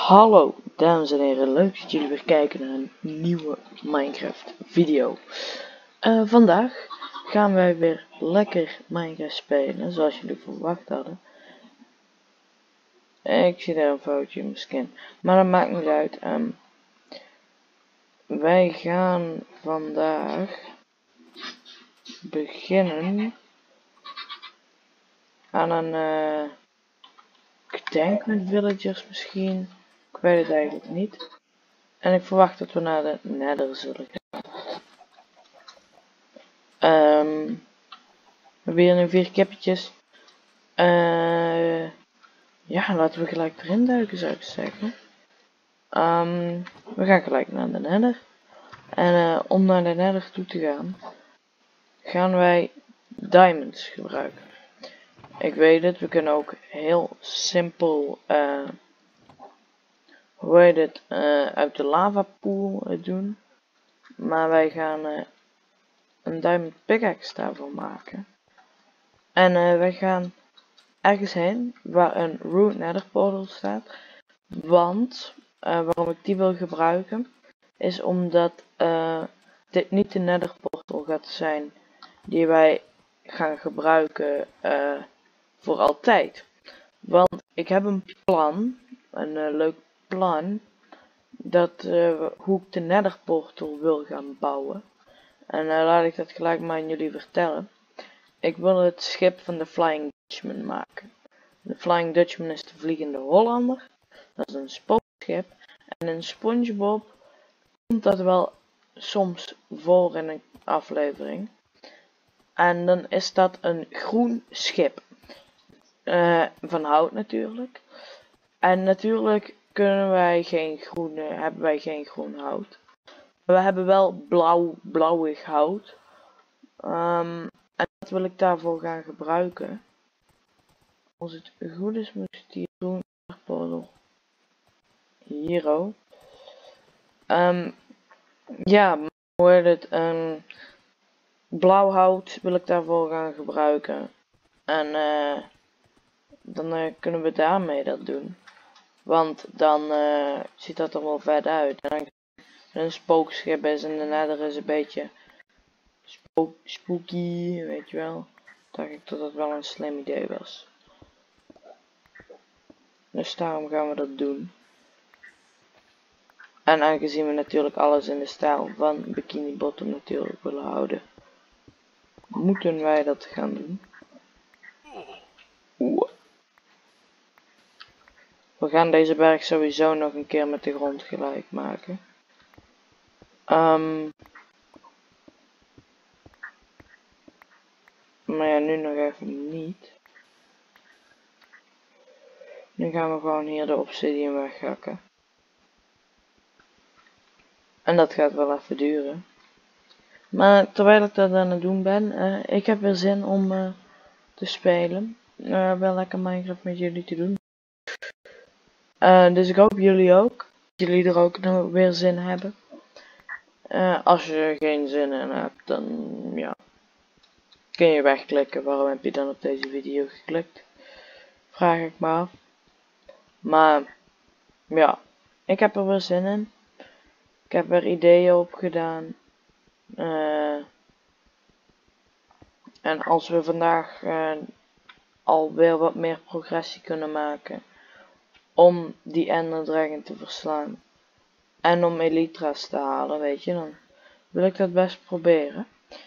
Hallo dames en heren, leuk dat jullie weer kijken naar een nieuwe Minecraft video. Vandaag gaan wij weer lekker Minecraft spelen, zoals jullie verwacht hadden. Ik zie daar een foutje in mijn skin, maar dat maakt niet uit. Wij gaan vandaag beginnen aan een, ik denk met villagers misschien, ik weet het eigenlijk niet. En ik verwacht dat we naar de Nether zullen gaan. We hebben hier nu 4 kippetjes. Ja, laten we gelijk erin duiken, zou ik zeggen. We gaan gelijk naar de Nether. En om naar de Nether toe te gaan, gaan wij diamonds gebruiken. Ik weet het, we kunnen ook heel simpel, hoe heet het, uit de lava pool doen. Maar wij gaan een diamond pickaxe daarvoor maken. En wij gaan ergens heen waar een root nether portal staat. Want waarom ik die wil gebruiken is omdat dit niet de nether portal gaat zijn die wij gaan gebruiken voor altijd. Want ik heb een plan, een leuk plan, dat hoe ik de nether portal wil gaan bouwen. En laat ik dat gelijk maar aan jullie vertellen. Ik wil het schip van de Flying Dutchman maken. De Flying Dutchman is de Vliegende Hollander. Dat is een spookschip. En in SpongeBob komt dat wel soms voor in een aflevering. En dan is dat een groen schip. Van hout natuurlijk. En natuurlijk hebben wij geen groen hout. Maar we hebben wel blauwig hout. En dat wil ik daarvoor gaan gebruiken. Als het goed is, moet die groen portal hier ook. Ja, hoe heet het? Blauw hout wil ik daarvoor gaan gebruiken. En dan kunnen we daarmee dat doen. Want dan ziet dat er wel vet uit. En een spookschip is en de Nether is een beetje spooky, weet je wel. Dacht ik dat dat wel een slim idee was. Dus daarom gaan we dat doen. En aangezien we natuurlijk alles in de stijl van Bikini Bottom natuurlijk willen houden, moeten wij dat gaan doen. We gaan deze berg sowieso nog een keer met de grond gelijk maken. Maar ja, nu nog even niet. Nu gaan we gewoon hier de obsidian weghakken. En dat gaat wel even duren. Maar terwijl ik dat aan het doen ben, ik heb weer zin om te spelen. Wel lekker Minecraft met jullie te doen. Dus ik hoop jullie ook. Dat jullie er ook nog weer zin hebben. Als je er geen zin in hebt, dan ja. Kun je wegklikken. Waarom heb je dan op deze video geklikt? Vraag ik me af. Maar ja, ik heb er weer zin in. Ik heb er ideeën op gedaan. En als we vandaag alweer wat meer progressie kunnen maken om die Ender Dragon te verslaan en om Elytra's te halen, weet je, dan wil ik dat best proberen.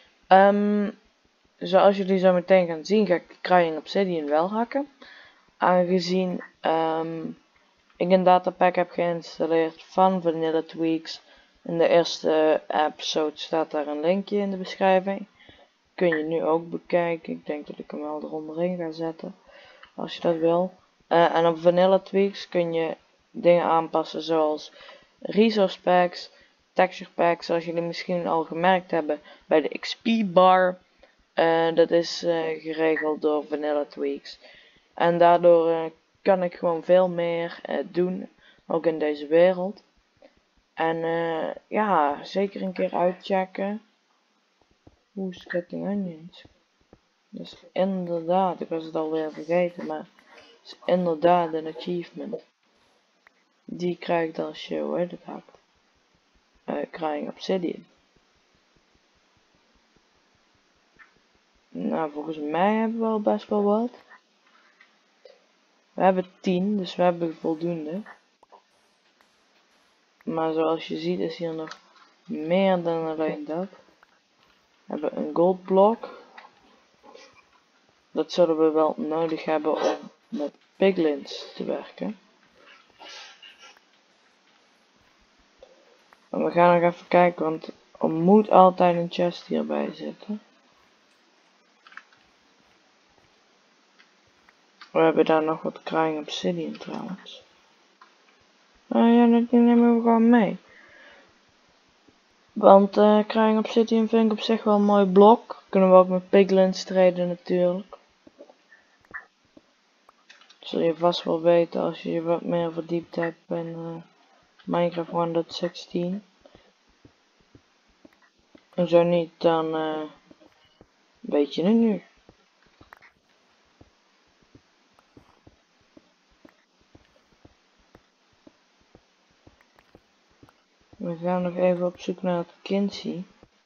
Zoals jullie zo meteen gaan zien, ga ik de Crying Obsidian wel hakken, aangezien ik een datapack heb geïnstalleerd van Vanilla Tweaks. In de eerste episode staat daar een linkje in de beschrijving. Kun je nu ook bekijken. Ik denk dat ik hem wel eronderin ga zetten. Als je dat wil. En op Vanilla Tweaks kun je dingen aanpassen zoals resource packs, texture packs. Zoals jullie misschien al gemerkt hebben bij de XP bar. Dat is geregeld door Vanilla Tweaks. En daardoor kan ik gewoon veel meer doen. Ook in deze wereld. En ja, zeker een keer uitchecken. Cutting onions. Dus inderdaad, ik was het alweer vergeten, maar het is inderdaad een achievement. Die krijgt als je, hoe heet het, hakt. Crying Obsidian. Nou, volgens mij hebben we al best wel wat. We hebben 10, dus we hebben voldoende. Maar zoals je ziet is hier nog meer dan alleen dat. We hebben een goldblok. Dat zullen we wel nodig hebben om met piglins te werken. En we gaan nog even kijken, want er moet altijd een chest hierbij zitten. We hebben daar nog wat Crying Obsidian trouwens. Ja, die nemen we gewoon mee. Want Crying Obsidian vind ik op zich wel een mooi blok. Kunnen we ook met piglins treden natuurlijk. Dat zul je vast wel weten als je je wat meer verdiept hebt in Minecraft 1.16. En zo niet, dan weet je het nu. We gaan nog even op zoek naar het Kinsey.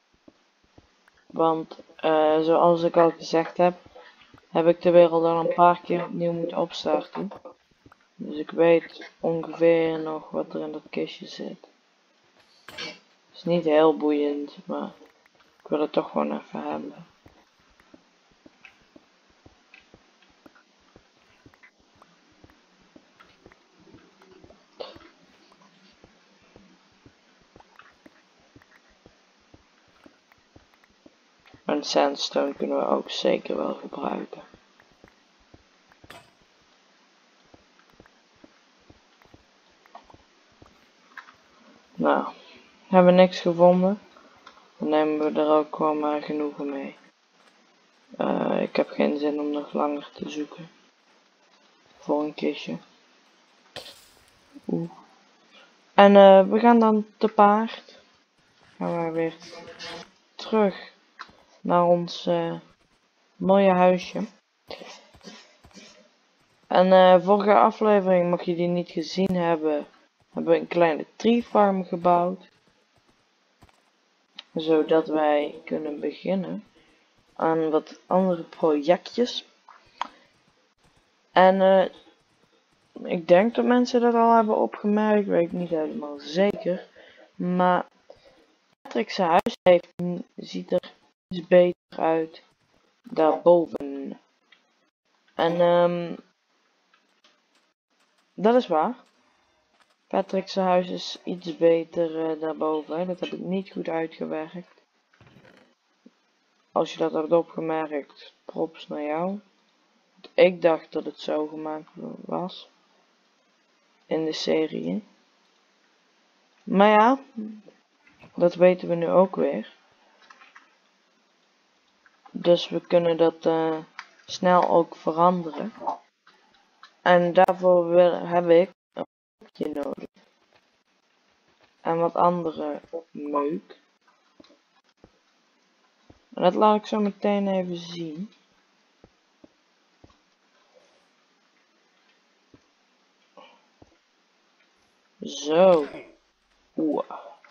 Want zoals ik al gezegd heb ik de wereld al een paar keer opnieuw moeten opstarten. Dus ik weet ongeveer nog wat er in dat kistje zit. Het is niet heel boeiend, maar ik wil het toch gewoon even hebben. En sandstone kunnen we ook zeker wel gebruiken. Nou, hebben we niks gevonden, dan nemen we er ook gewoon maar genoegen mee. Ik heb geen zin om nog langer te zoeken voor een kistje. En we gaan dan te paard. Gaan we weer terug naar ons mooie huisje. En vorige aflevering, mocht je die niet gezien hebben, hebben we een kleine tree farm gebouwd. Zodat wij kunnen beginnen aan wat andere projectjes. En ik denk dat mensen dat al hebben opgemerkt, weet ik niet helemaal zeker. Maar Patrick's huis ziet er iets beter uit daarboven. En dat is waar. Patrick's huis is iets beter daarboven. Dat heb ik niet goed uitgewerkt. Als je dat hebt opgemerkt, props naar jou. Ik dacht dat het zo gemaakt was. In de serie. Maar ja, dat weten we nu ook weer. Dus we kunnen dat snel ook veranderen. En daarvoor heb ik een hoekje nodig. En wat andere meuk. En dat laat ik zo meteen even zien. Zo. Oeh.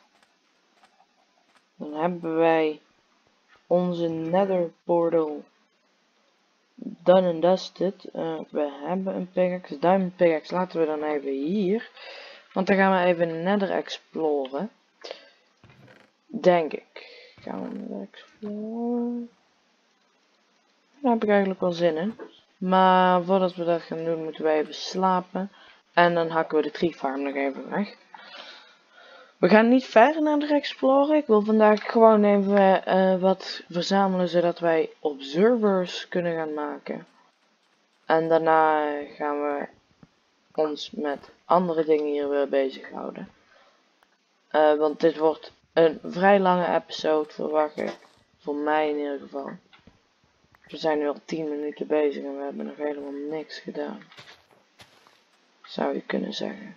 Dan hebben wij onze nether portal done and dusted. We hebben een pickaxe, diamond pickaxe. Laten we dan even hier. Want dan gaan we even nether exploren. Denk ik. Gaan we nether exploren. Daar heb ik eigenlijk wel zin in. Maar voordat we dat gaan doen, moeten we even slapen. En dan hakken we de tree farm nog even weg. We gaan niet verder naar de exploren. Ik wil vandaag gewoon even wat verzamelen, zodat wij observers kunnen gaan maken. En daarna gaan we ons met andere dingen hier weer bezighouden. Want dit wordt een vrij lange episode, verwacht ik. Voor mij in ieder geval. We zijn nu al 10 minuten bezig en we hebben nog helemaal niks gedaan. Zou je kunnen zeggen.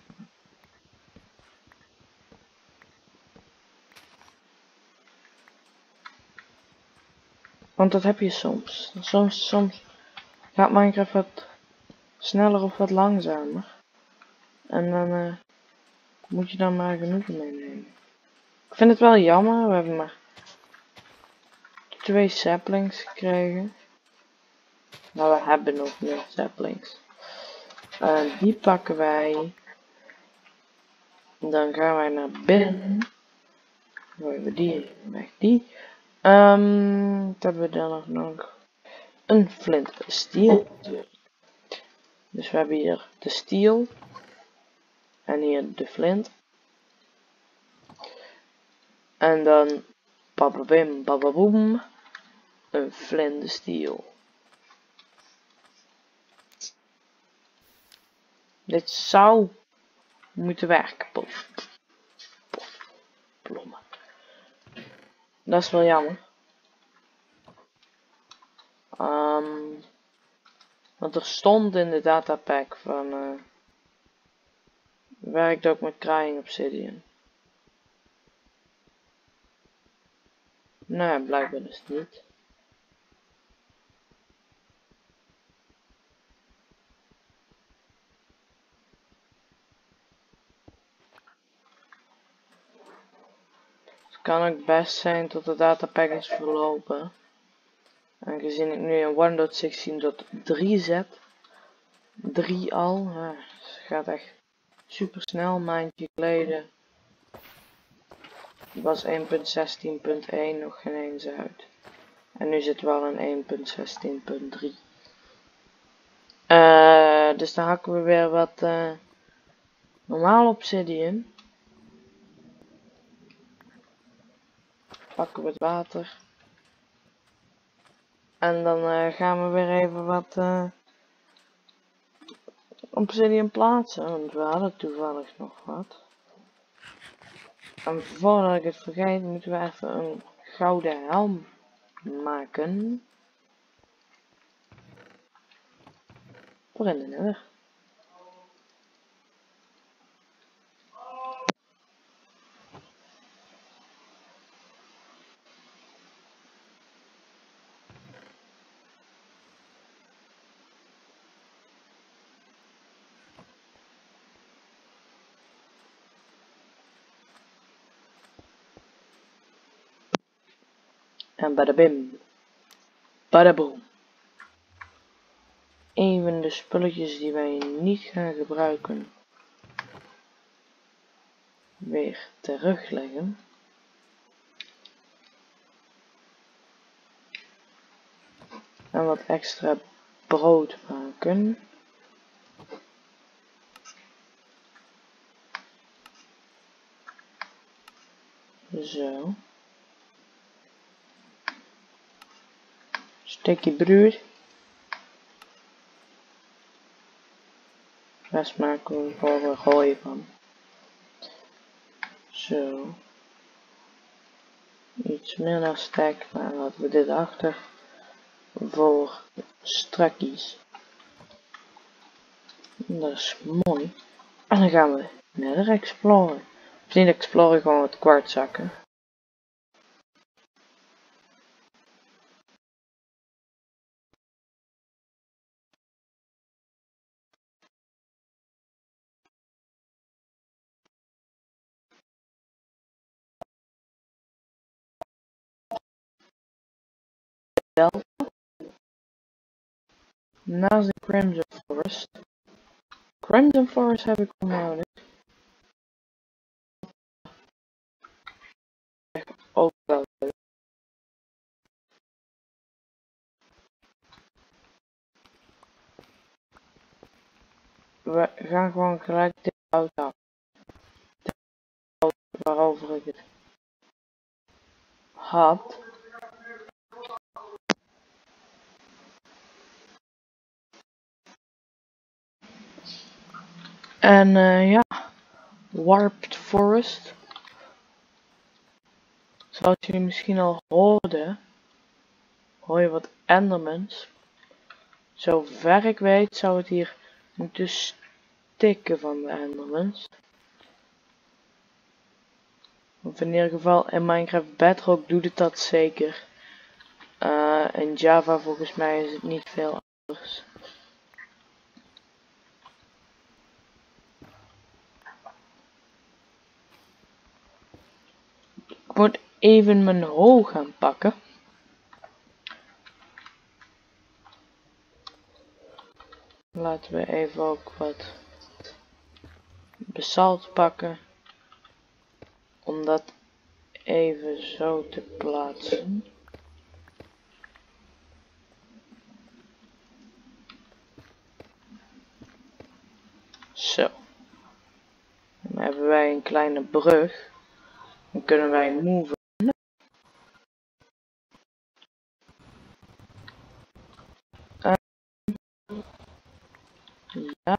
Want dat heb je soms. Soms gaat Minecraft wat sneller of wat langzamer. En dan moet je dan maar genoeg meenemen. Ik vind het wel jammer, we hebben maar 2 saplings gekregen. Nou, we hebben nog meer saplings. Die pakken wij. Dan gaan wij naar binnen. Gooien we die weg, die. Wat hebben we dan nog? Een flint steel. Dus we hebben hier de steel. En hier de flint. En dan bababim bababoom. Een flint steel. Dit zou moeten werken. Pof. Plommen. Dat is wel jammer. Want er stond in de datapack van werkt ook met Crying Obsidian. Nee, blijkbaar dus niet. Het kan ook best zijn dat de datapack is verlopen. Aangezien ik nu in 1.16.3 zet. 3 al. Ja, het gaat echt super snel. Een maandje geleden was 1.16.1 nog geen eens uit. En nu zitten we al in 1.16.3. Dus dan hakken we weer wat normaal obsidian. Pakken we het water. En dan gaan we weer even wat obsidian plaatsen. Want we hadden toevallig nog wat. En voordat ik het vergeet, moeten we even een gouden helm maken. Voor in de nether. En badabim. Badaboom. Even de spulletjes die wij niet gaan gebruiken. Weer terugleggen. En wat extra brood maken. Zo. Stukje brood. Daar maken we gewoon een gooi van. Zo. Iets minder stek, maar laten we dit achter. Voor strakkies. Dat is mooi. En dan gaan we verder exploren. Of niet exploren, gewoon wat kwarts zakken. Naast de Crimson Forest. Crimson Forest heb ik al nodig. Ook wel leuk. We gaan gewoon gelijk dit hout af. Waarover ik het had. En ja, Warped Forest. Zoals jullie misschien al hoorden, hoor je wat endermans. Zover ik weet zou het hier moeten stikken van de endermans. Of in ieder geval in Minecraft Bedrock doet het dat zeker. In Java volgens mij is het niet veel anders. moet even mijn hol gaan pakken. Laten we even ook wat basalt pakken. Om dat even zo te plaatsen. Zo. Dan hebben wij een kleine brug. Dan kunnen wij move. Ja.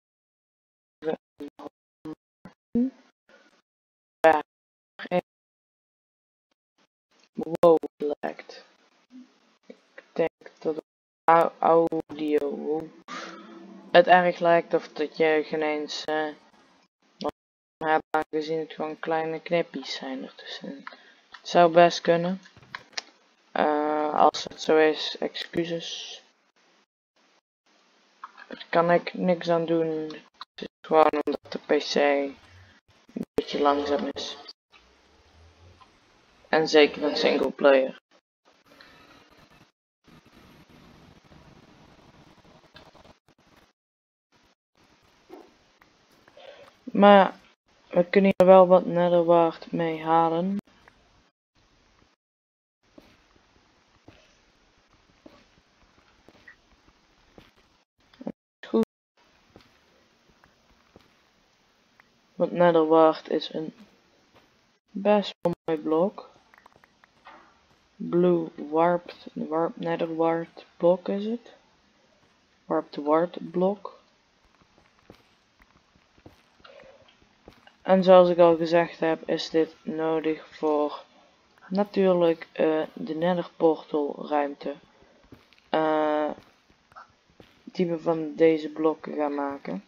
Wow, het lijkt. Ik denk dat audio het erg lijkt of dat je geen eens hebt, aangezien het gewoon kleine knippies zijn ertussen. Het zou best kunnen. Als het zo is, excuses. Daar kan ik niks aan doen. Het is gewoon omdat de PC een beetje langzaam is. En zeker een single player. Maar we kunnen hier wel wat netherwart mee halen. Goed. Want netherwart is een best wel mooi blok. Blue warp netherwart blok is het. Warped wart blok. En zoals ik al gezegd heb, is dit nodig voor natuurlijk de nether portal ruimte. Die we van deze blokken gaan maken.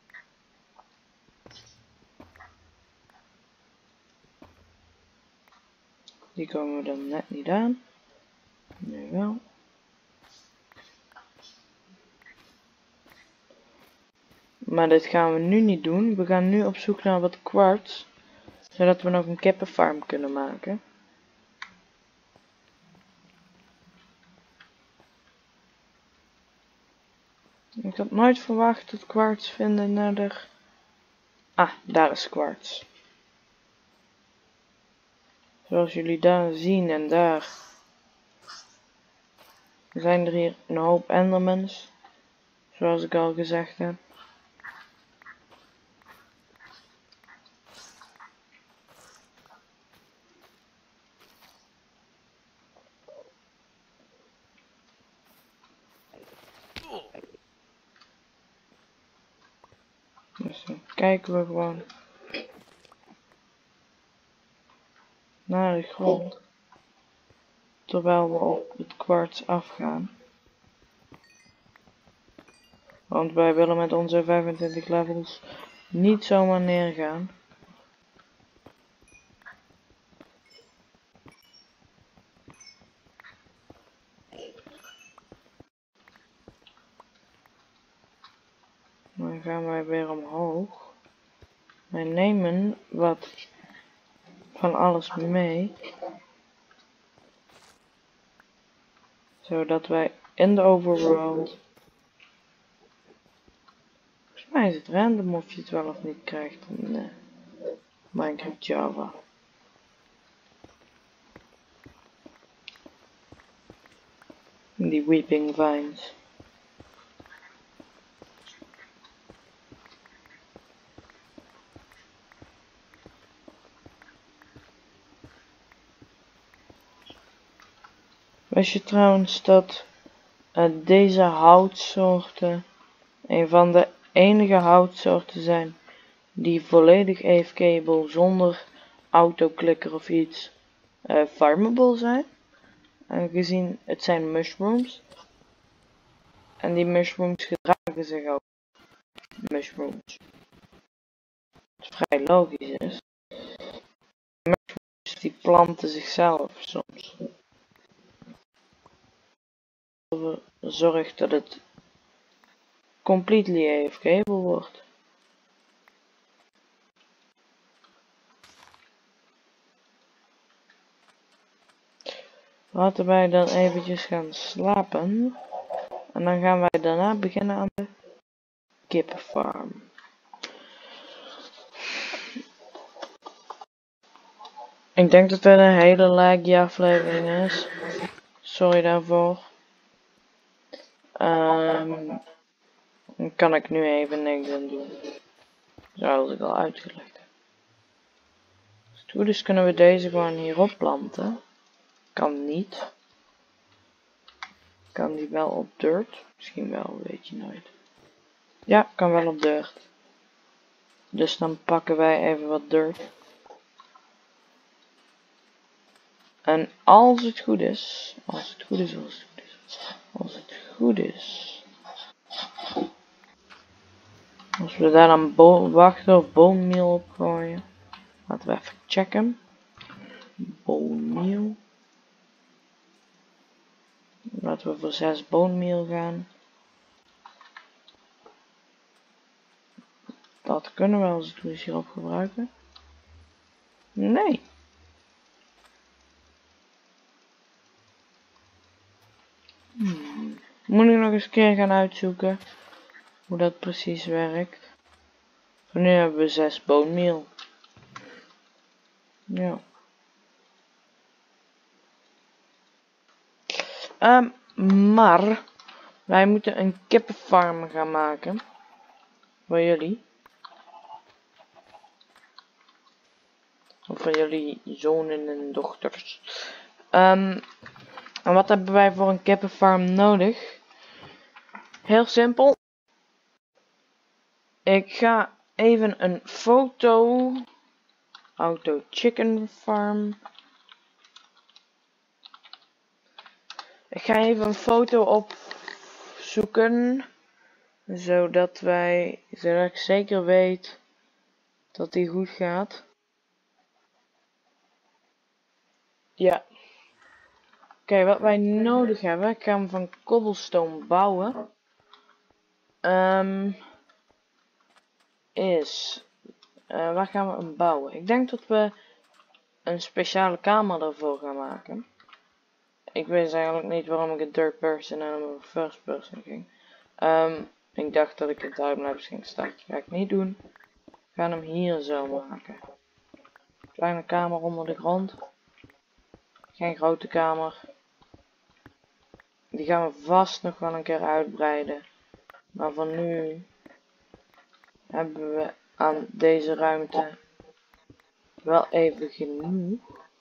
Die komen we dan net niet aan. Nu wel. Maar dit gaan we nu niet doen. We gaan nu op zoek naar wat quartz. Zodat we nog een kippenfarm kunnen maken. Ik had nooit verwacht dat quartz vinden naar de... Ah, daar is quartz. Zoals jullie daar zien en daar zijn er hier een hoop endermans. Zoals ik al gezegd heb. Dus dan kijken we gewoon naar de grond. Terwijl we op het kwarts afgaan. Want wij willen met onze 25 levels niet zomaar neergaan. Dan gaan wij weer omhoog. Wij nemen wat van alles mee. Zodat wij in de overworld... Volgens mij is het random of je het wel of niet krijgt in Minecraft Java. Die weeping vines. Wist je trouwens dat deze houtsoorten een van de enige houtsoorten zijn die volledig AFKable zonder autoclicker of iets farmable zijn? Aangezien het zijn mushrooms. En die mushrooms gedragen zich ook. Mushrooms. Wat vrij logisch is. Mushrooms die planten zichzelf soms. Zorgt dat het completely AFKable wordt. Laten wij dan eventjes gaan slapen. En dan gaan wij daarna beginnen aan de kippenfarm. Ik denk dat het een hele laggy aflevering is. Sorry daarvoor. Dan kan ik nu even niks aan doen. Zoals ik al uitgelegd heb. Als het goed is kunnen we deze gewoon hierop planten. Kan niet. Kan die wel op dirt? Misschien wel, weet je nooit. Ja, kan wel op dirt. Dus dan pakken wij even wat dirt. En als het goed is. Als we daar dan wachten of bone meal op gooien. Laten we even checken. Bone meal. Laten we voor 6 bone meal gaan. Dat kunnen we als het goed is hierop gebruiken. Nee. Moet ik nog eens een keer gaan uitzoeken hoe dat precies werkt. Voor nu hebben we 6 bone meal. Ja. Maar wij moeten een kippenfarm gaan maken. Voor jullie. Of voor jullie zonen en dochters. En wat hebben wij voor een kippenfarm nodig? Heel simpel. Ik ga even een foto. Auto chicken farm. Ik ga even een foto opzoeken. Zodat ik zeker weet dat die goed gaat. Ja. Oké, wat wij nodig hebben. Ik ga hem van cobblestone bouwen. Waar gaan we hem bouwen? Ik denk dat we een speciale kamer ervoor gaan maken. Ik weet eigenlijk niet waarom ik een third person en een first person ging. Ik dacht dat ik in timelapse ging starten. Ga ik niet doen. We gaan hem hier zo maken. Kleine kamer onder de grond. Geen grote kamer. Die gaan we vast nog wel een keer uitbreiden. Maar voor nu hebben we aan deze ruimte wel even genoeg.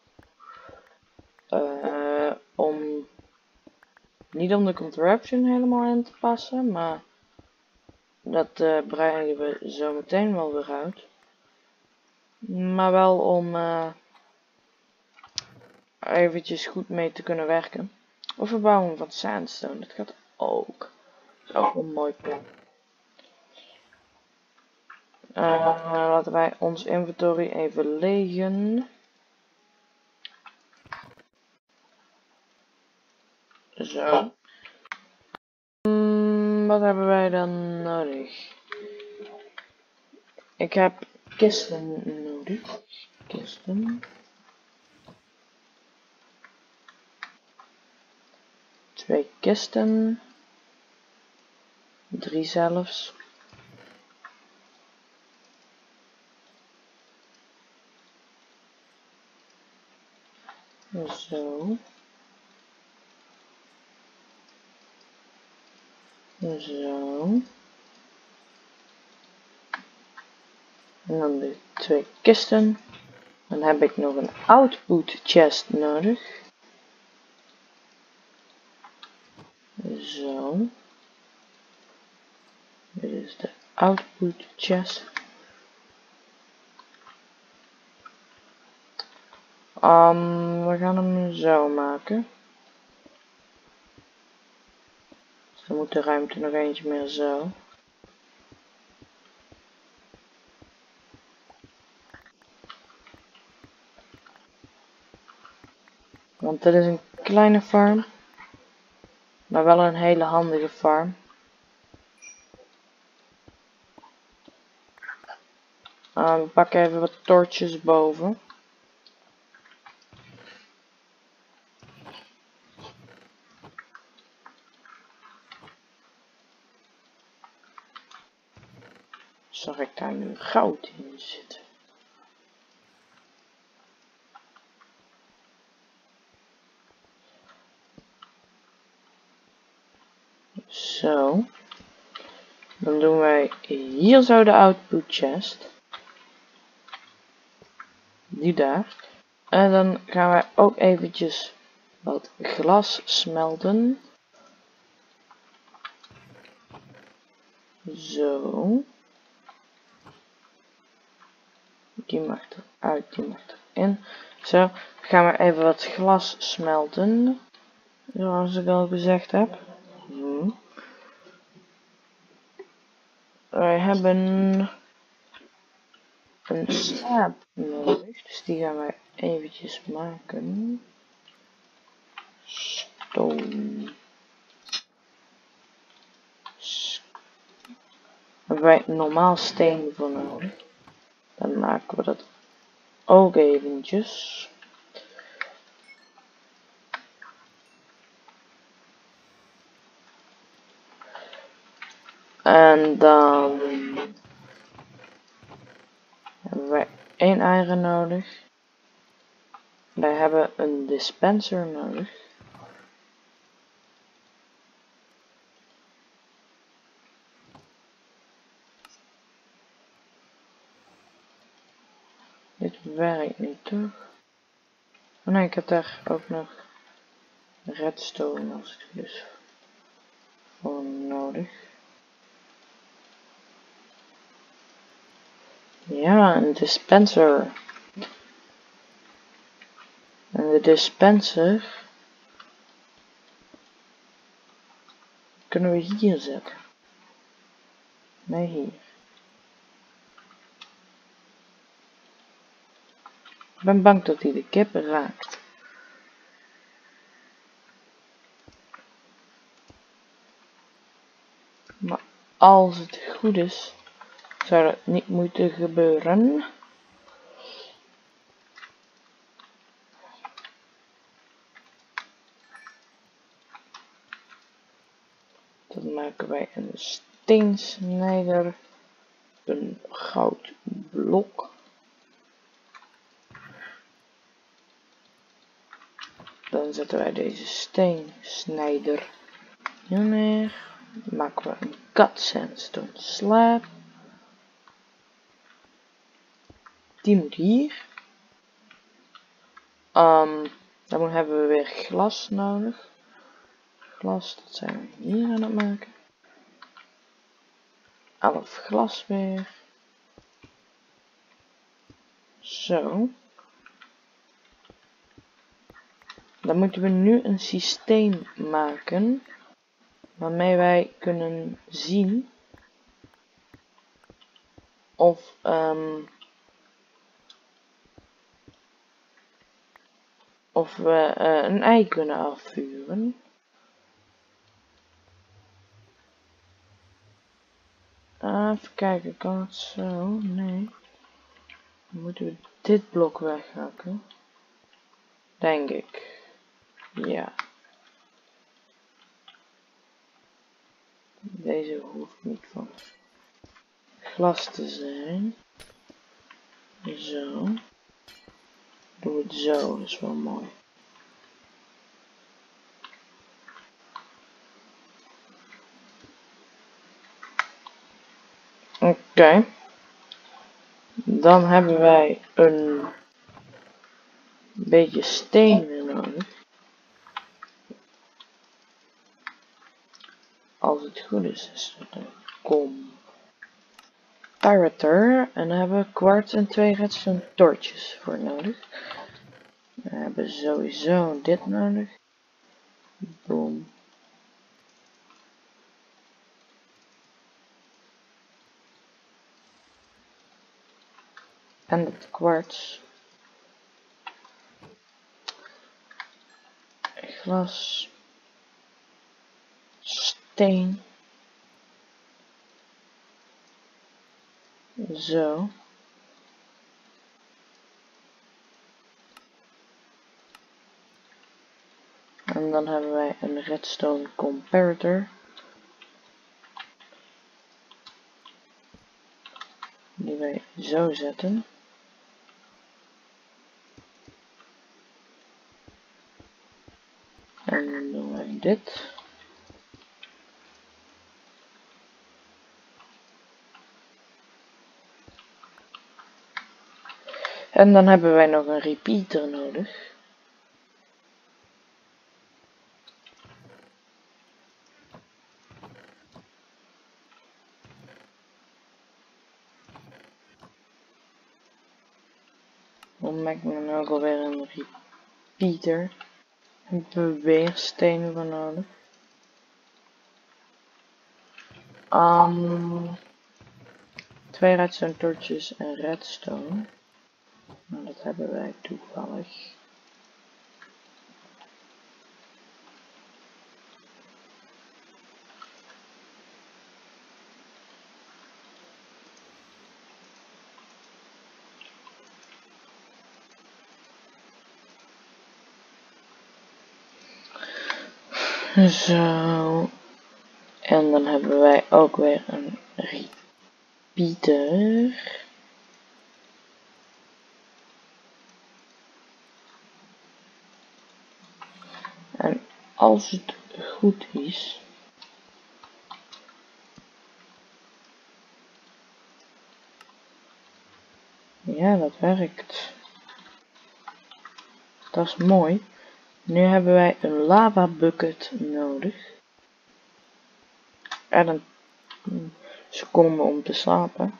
Niet om de contraption helemaal in te passen, maar dat breiden we zo meteen wel weer uit. Maar wel om eventjes goed mee te kunnen werken. Of we bouwen van sandstone, dat gaat ook. Dat is ook een mooi plan. Laten wij ons inventory even legen. Zo. Wat hebben wij dan nodig? Ik heb kisten nodig. Kisten. 2 kisten. 3 zelfs. Zo. Zo. En dan de 2 kisten. Dan heb ik nog een output chest nodig. Zo. Dit is de output chest. We gaan hem zo maken. Dus dan moet de ruimte nog eentje meer zo. Want dit is een kleine farm. Maar wel een hele handige farm. We pakken even wat torches boven. Zag ik daar nu goud in zitten? Zo. Dan doen wij hier zo de output chest. Die daar. En dan gaan wij ook eventjes wat glas smelten. Zo. Die mag eruit, die mag erin. Zo. Dan gaan we even wat glas smelten. Zoals ik al gezegd heb. Wij hebben een staaf nodig, dus die gaan wij eventjes maken. Stone. Hebben wij normaal steen voor nodig. Dan maken we dat ook eventjes. En dan hebben wij 1 iron nodig. Wij hebben een dispenser nodig. Dit werkt niet toch? Oh nee, ik heb daar ook nog redstone als het goed is voor nodig. Ja, een dispenser. En de dispenser kunnen we hier zetten. Nee, hier. Ik ben bang dat hij de kip raakt. Maar als het goed is, zou dat niet moeten gebeuren. Dan maken wij een steensnijder, een goudblok. Dan zetten wij deze steensnijder hier neer. Dan maken we een cut sandstone slab. Die moet hier. Dan hebben we weer glas nodig. Glas, dat zijn we hier aan het maken. 11 glas weer. Zo. Dan moeten we nu een systeem maken waarmee wij kunnen zien of we een ei kunnen afvuren. Even kijken, kan het zo? Nee. Dan moeten we dit blok weghakken. Denk ik. Ja. Deze hoeft niet van glas te zijn. Zo. Doe het zo, dat is wel mooi. Oké. Dan hebben wij een beetje steen weer nodig. Als het goed is het een comparator. En daar hebben we kwarts en 2 redstone torches voor nodig. We hebben sowieso dit nodig. Boom. En het kwarts. Glas. Steen. Zo. En dan hebben wij een redstone comparator. Die wij zo zetten. En dan doen wij dit. En dan hebben wij nog een repeater nodig. Hoe maak ik dan ook alweer een repeater? Daar hebben we weer stenen voor nodig. 2 redstone torches en redstone. Nou, dat hebben wij toevallig. Zo. En dan hebben wij ook weer een repeater. En als het goed is, ja, dat werkt. Dat is mooi. Nu hebben wij een lava bucket nodig. En een seconde om te slapen.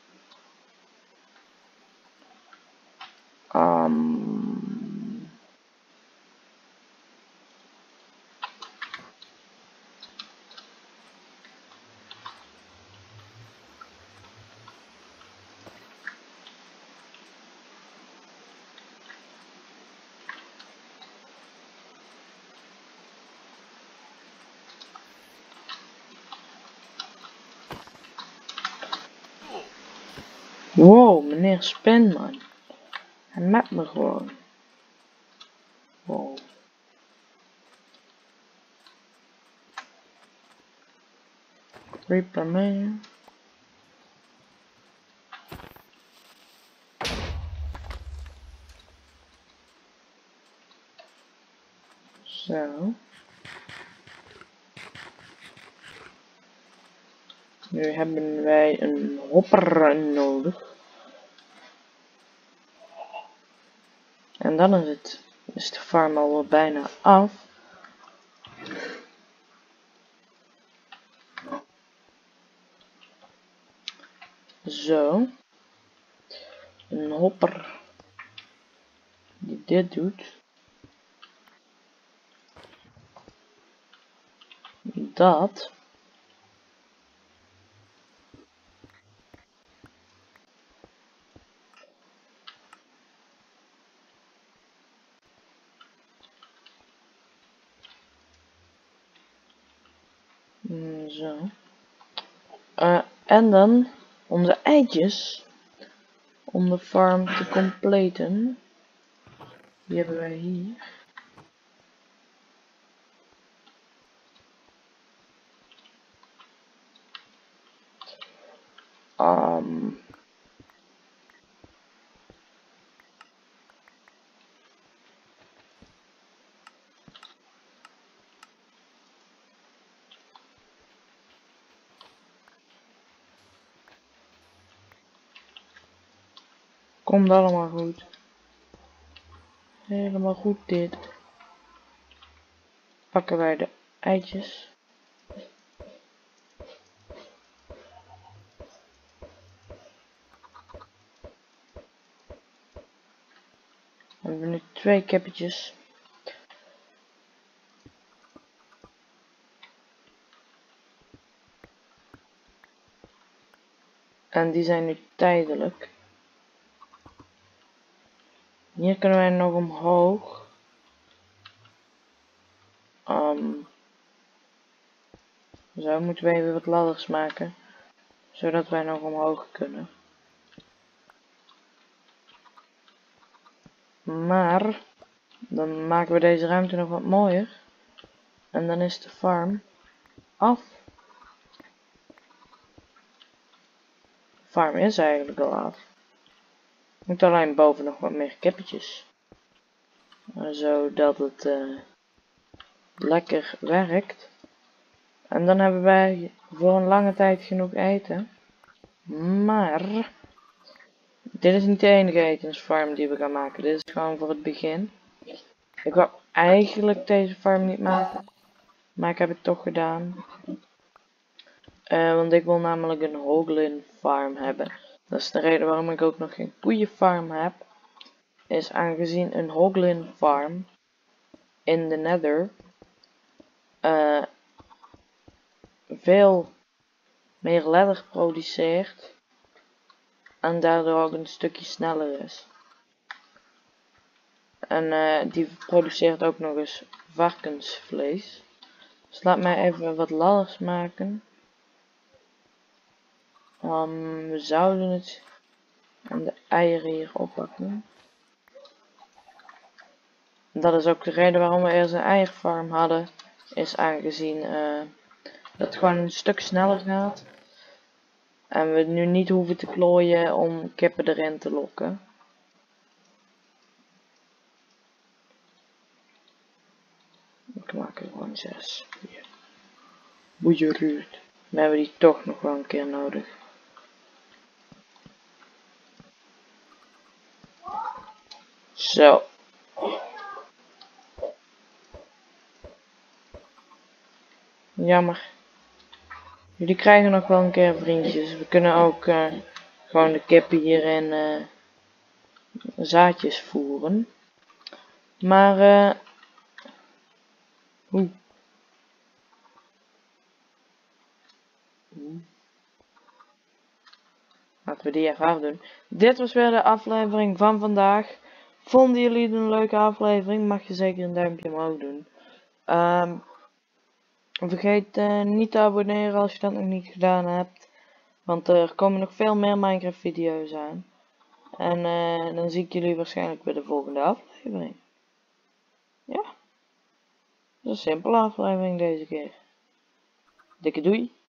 Wow, meneer Spinman. Hij maakt me gewoon. Wow. Reaper mee. Zo. Nu hebben wij een hopper nodig. En dan is de farm al bijna af. Zo. Een hopper die dit doet. Dat. Zo. En dan onze eitjes. Om de farm te completen. Die hebben wij hier. Komt allemaal goed. Helemaal goed dit. Pakken wij de eitjes. We hebben nu 2 kippetjes. En die zijn nu tijdelijk. Hier kunnen wij nog omhoog. Zo moeten we even wat ladders maken. Zodat wij nog omhoog kunnen. Maar dan maken we deze ruimte nog wat mooier. En dan is de farm af. farm is eigenlijk al af. Ik moet alleen boven nog wat meer kippetjes. Zodat het lekker werkt. En dan hebben wij voor een lange tijd genoeg eten. Maar dit is niet de enige etensfarm die we gaan maken. Dit is gewoon voor het begin. Ik wou eigenlijk deze farm niet maken. Maar ik heb het toch gedaan. Want ik wil namelijk een hoglin farm hebben. Dat is de reden waarom ik ook nog geen koeienfarm heb. Is aangezien een hoglin farm in de nether veel meer leather produceert. En daardoor ook een stukje sneller is. En die produceert ook nog eens varkensvlees. Dus laat mij even wat ladders maken. We zouden het en de eieren hier oppakken. Dat is ook de reden waarom we eerst een eierfarm hadden. Is aangezien dat het gewoon een stuk sneller gaat. En we nu niet hoeven te klooien om kippen erin te lokken. Ik maak er gewoon 6. Boeieruut. We hebben die toch nog wel een keer nodig. Zo. Jammer. Jullie krijgen nog wel een keer vriendjes. We kunnen ook gewoon de kippen hierin zaadjes voeren. Maar laten we die even afdoen. Dit was weer de aflevering van vandaag. Vonden jullie het een leuke aflevering? Mag je zeker een duimpje omhoog doen. Vergeet niet te abonneren als je dat nog niet gedaan hebt. Want er komen nog veel meer Minecraft video's aan. En dan zie ik jullie waarschijnlijk bij de volgende aflevering. Ja. Dat is een simpele aflevering deze keer. Dikke doei.